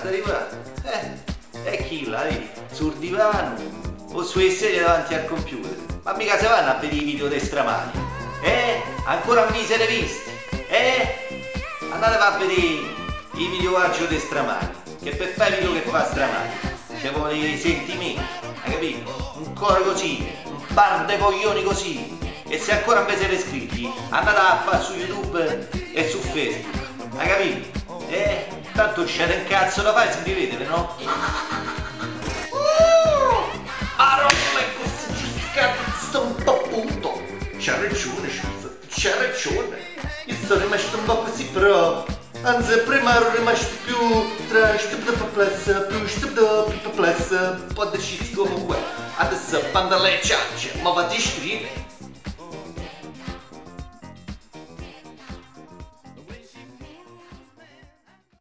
sta arrivando. E chi la vedi? Sul divano o sulle sedie davanti al computer? Ma mica se vanno a vedere i video dei stramani? Ancora non vi siete visti? Andate a vedere i videoaggi dei stramani, che per fare i video che fa stramani ci vuole i sentimenti, hai capito? Un cuore così, un par de coglioni così. E se ancora non vi siete iscritti, andate a fare su YouTube e su Facebook, hai capito? Tanto c'è un cazzo da fare, si rivedete, no? Non è così giustificato, sto un po' punto. C'ha ragione, c'ha ragione. Io sono rimasto un po' così, però anzi prima ero rimasto più tra perplesso, un po' deciso comunque. Adesso quando lei ciaccia, ma vado a iscrivere.